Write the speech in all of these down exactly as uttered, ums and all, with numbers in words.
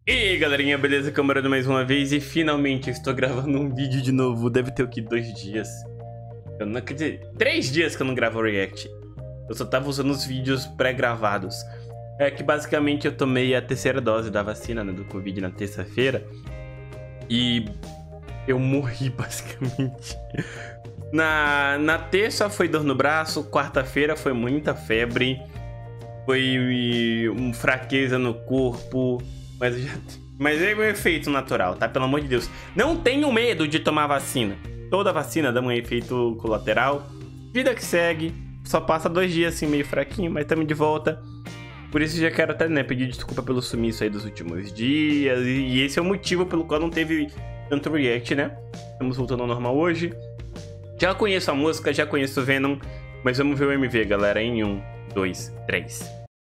E aí galerinha, beleza? Camarada mais uma vez e finalmente eu estou gravando um vídeo de novo. Deve ter o que? Dois dias? Eu não acredito. Três dias que eu não gravo o react. Eu só tava usando os vídeos pré-gravados. É que basicamente eu tomei a terceira dose da vacina, né, do Covid na terça-feira. E eu morri basicamente. Na, na terça foi dor no braço, quarta-feira foi muita febre. Foi um fraqueza no corpo. Mas, já... Mas é um efeito natural, tá? Pelo amor de Deus. Não tenho medo de tomar vacina. Toda vacina dá um efeito colateral. Vida que segue. Só passa dois dias assim meio fraquinho, mas estamos de volta. Por isso já quero até, né, pedir desculpa pelo sumiço aí dos últimos dias. E esse é o motivo pelo qual não teve tanto react, né? Estamos voltando ao normal hoje. Já conheço a música, já conheço o Venom. Mas vamos ver o M V, galera, em um, dois, três.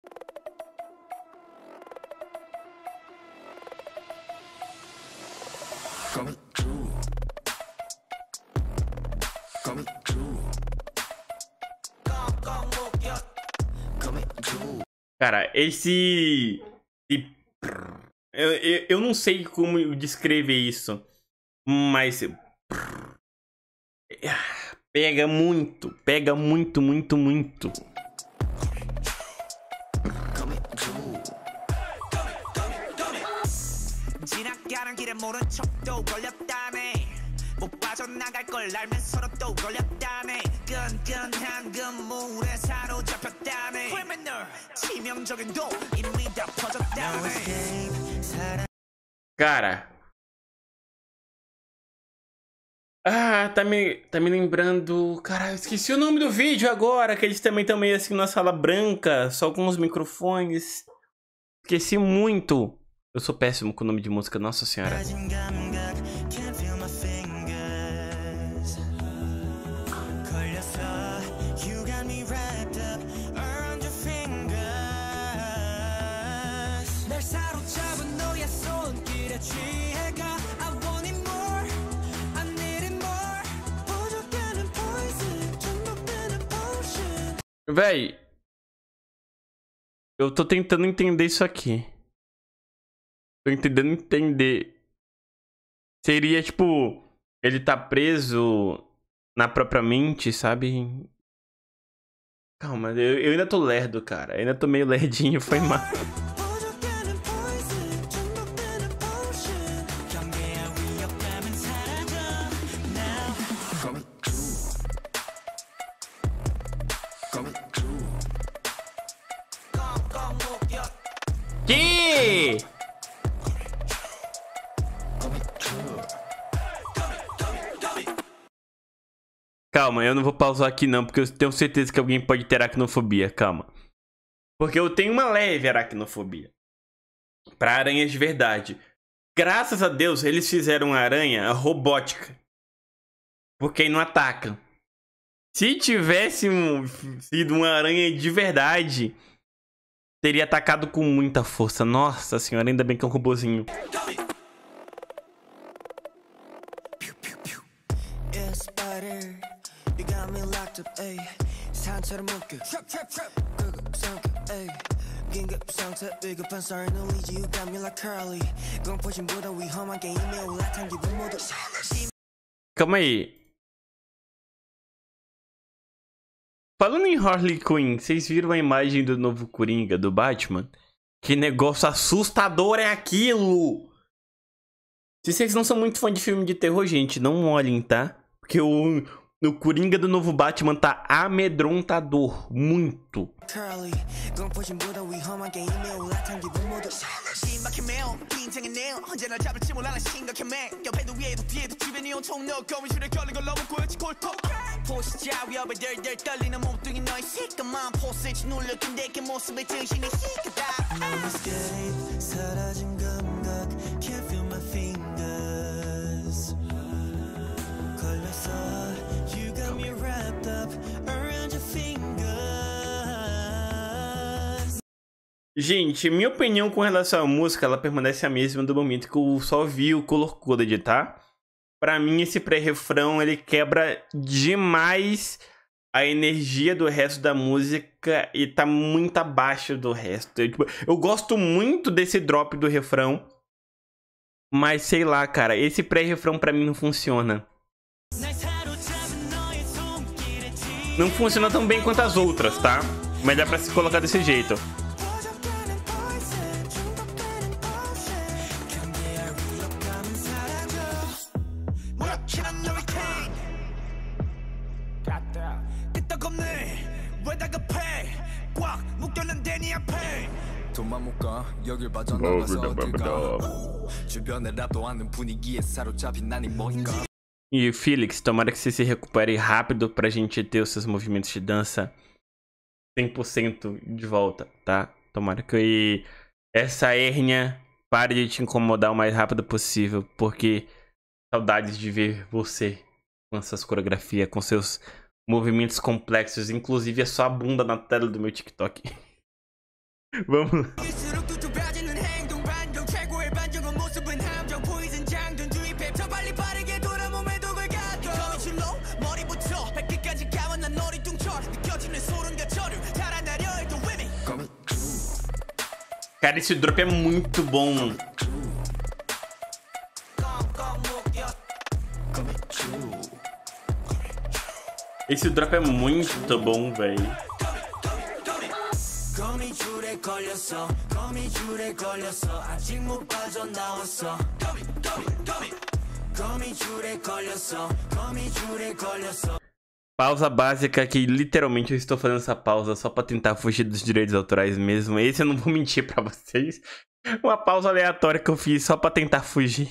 Coming true. Coming true. Coming true. Cara, esse... Eu, eu, eu não sei como descrever isso, mas... Pega muito, pega muito, muito, muito. 지나가는 길에 모른 척도 걸렸다네 못 빠져나갈 걸 알면서도 또 걸렸다네 끈끈한 그물에 사로잡혔다네 criminal 치명적인 도 이미 다 퍼졌다네 Cara. Ah, tá me, tá me lembrando... Cara, eu esqueci o nome do vídeo agora, que eles também estão meio assim na sala branca, só com os microfones. Esqueci muito. Eu sou péssimo com o nome de música, nossa senhora. Véi, eu tô tentando entender isso aqui. Tô tentando entender. Seria tipo, ele tá preso na própria mente, sabe? Calma, eu, eu ainda tô lerdo, cara. Eu ainda tô meio lerdinho, foi mal. Que? Calma, eu não vou pausar aqui não, porque eu tenho certeza que alguém pode ter aracnofobia, calma. Porque eu tenho uma leve aracnofobia pra aranhas de verdade. Graças a Deus, eles fizeram uma aranha robótica. Porque aí não atacam. Se tivesse um, sido uma aranha de verdade, teria atacado com muita força. Nossa senhora, ainda bem que é um robozinho. Calma aí. Falando em Harley Quinn, vocês viram a imagem do novo Coringa, do Batman? Que negócio assustador é aquilo! Se vocês não são muito fã de filme de terror, gente, não olhem, tá? Porque o, o Coringa do novo Batman tá amedrontador. Muito. Gente, minha opinião com relação à música, ela permanece a mesma do momento que eu só vi o Color Coded, tá? Pra mim, esse pré-refrão, ele quebra demais a energia do resto da música e tá muito abaixo do resto. Eu, tipo, eu gosto muito desse drop do refrão, Mas sei lá, cara, esse pré-refrão pra mim não funciona. Não funciona tão bem quanto as outras, tá? Mas dá pra se colocar desse jeito. 돈만 못 가 여길 빠져나가서 어딜 가 주변에 랍도 않는 분위기에 사로잡힌 난이 뭐인가. E Felix, tomara que você se recupere rápido pra gente ter os seus movimentos de dança cem por cento de volta, tá? Tomara que essa hérnia pare de te incomodar o mais rápido possível, porque saudades de ver você com essas coreografias, com seus movimentos complexos, inclusive a sua bunda na tela do meu TikTok. Vamos lá. Cara, esse drop é muito bom. Esse drop é muito bom, velho. Pausa básica que literalmente eu estou fazendo essa pausa só pra tentar fugir dos direitos autorais mesmo. Esse eu não vou mentir pra vocês. Uma pausa aleatória que eu fiz só pra tentar fugir.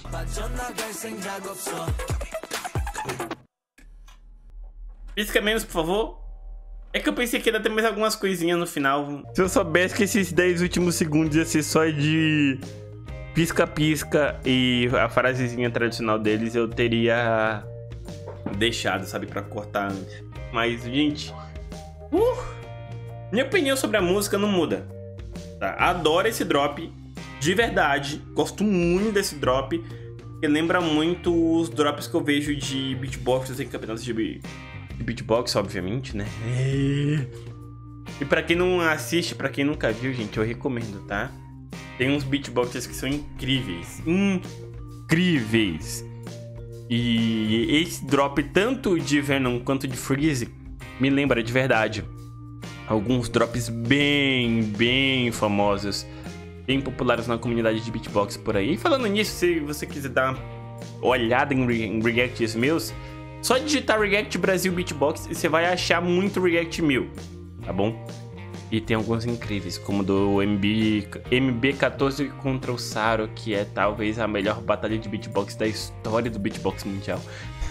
Pisca menos, por favor. É que eu pensei que ia ter mais algumas coisinhas no final. Se eu soubesse que esses dez últimos segundos ia ser só de pisca-pisca e a frasezinha tradicional deles, eu teria deixado, sabe, pra cortar antes. Mas, gente, uh, minha opinião sobre a música não muda, tá? Adoro esse drop, de verdade. Gosto muito desse drop, que lembra muito os drops que eu vejo de beatboxers em campeonatos de, de beatbox, obviamente, né? E pra quem não assiste, pra quem nunca viu, gente, eu recomendo, tá? Tem uns beatboxers que são incríveis, incríveis. E esse drop, tanto de Venom quanto de Freeze, me lembra de verdade alguns drops bem, bem famosos, bem populares na comunidade de beatbox por aí. E falando nisso, se você quiser dar uma olhada em, re em reacts meus, só digitar React Brasil Beatbox e você vai achar muito React meu, tá bom? E tem alguns incríveis, como do M B quatorze contra o Saro, que é talvez a melhor batalha de beatbox da história do beatbox mundial.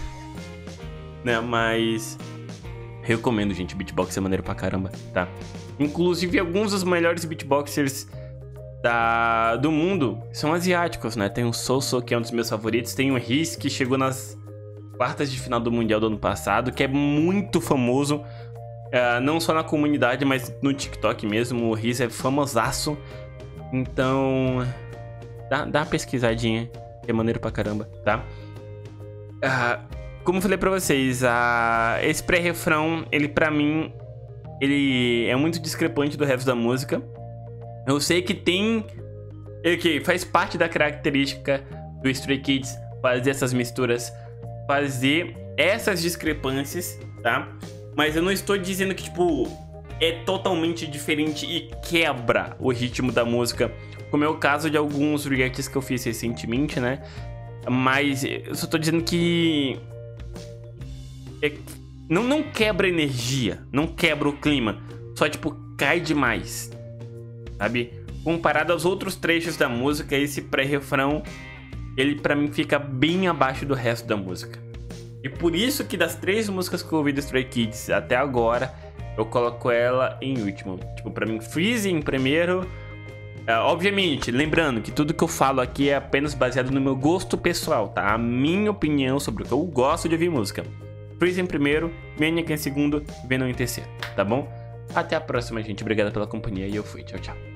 Né, mas recomendo, gente, beatbox é maneiro pra caramba, tá? Inclusive, alguns dos melhores beatboxers da... do mundo são asiáticos, né? Tem o Soso, que é um dos meus favoritos, tem o Riz, que chegou nas quartas de final do Mundial do ano passado, que é muito famoso. Uh, não só na comunidade, mas no TikTok mesmo. O Riz é famosaço. Então, dá, dá uma pesquisadinha, que é maneiro pra caramba, tá? Uh, como eu falei pra vocês, uh, esse pré-refrão, ele pra mim, ele é muito discrepante do resto da música. Eu sei que tem... que faz parte da característica do Stray Kids fazer essas misturas, fazer essas discrepâncias, tá? Mas eu não estou dizendo que, tipo, é totalmente diferente e quebra o ritmo da música, como é o caso de alguns reacts que eu fiz recentemente, né? Mas eu só tô dizendo que é... não, não quebra a energia, não quebra o clima, só, tipo, cai demais, sabe? Comparado aos outros trechos da música, esse pré-refrão, ele pra mim fica bem abaixo do resto da música. E por isso que das três músicas que eu ouvi do Stray Kids até agora, eu coloco ela em último. Tipo, pra mim, Freeze em primeiro. Uh, obviamente, lembrando que tudo que eu falo aqui é apenas baseado no meu gosto pessoal, tá? A minha opinião sobre o que eu gosto de ouvir música. Freeze em primeiro, Maniac em segundo, Venom em terceiro, tá bom? Até a próxima, gente. Obrigado pela companhia e eu fui. Tchau, tchau.